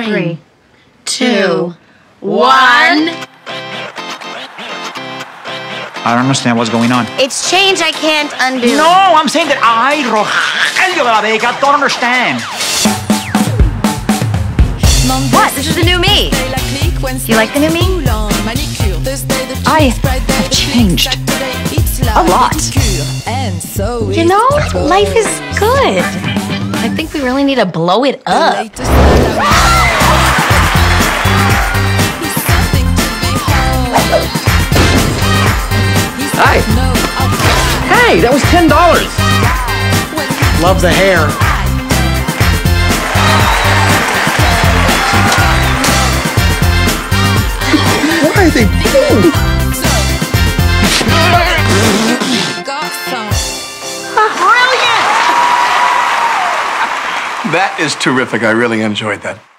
3, 2, 1. I don't understand what's going on. It's change I can't undo. No, I'm saying that I, Rogelio de la Vega, don't understand. What? This is the new me. Do you like the new me? I have changed a lot. You know, life is good. I think we really need to blow it up. Hi. Hey, that was $10. Love the hair. Why are they pink? Brilliant! That is terrific. I really enjoyed that.